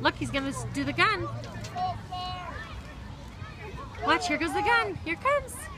Look, he's gonna do the gun. Watch, here goes the gun. Here it comes.